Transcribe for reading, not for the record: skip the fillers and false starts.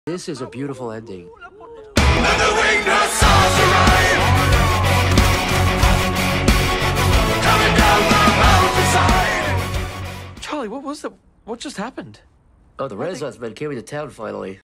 This is a beautiful ending. And the winged assaults arrive, coming down the mountainside. Charlie, what was that? What just happened? Oh, the Renaissance men came into town finally.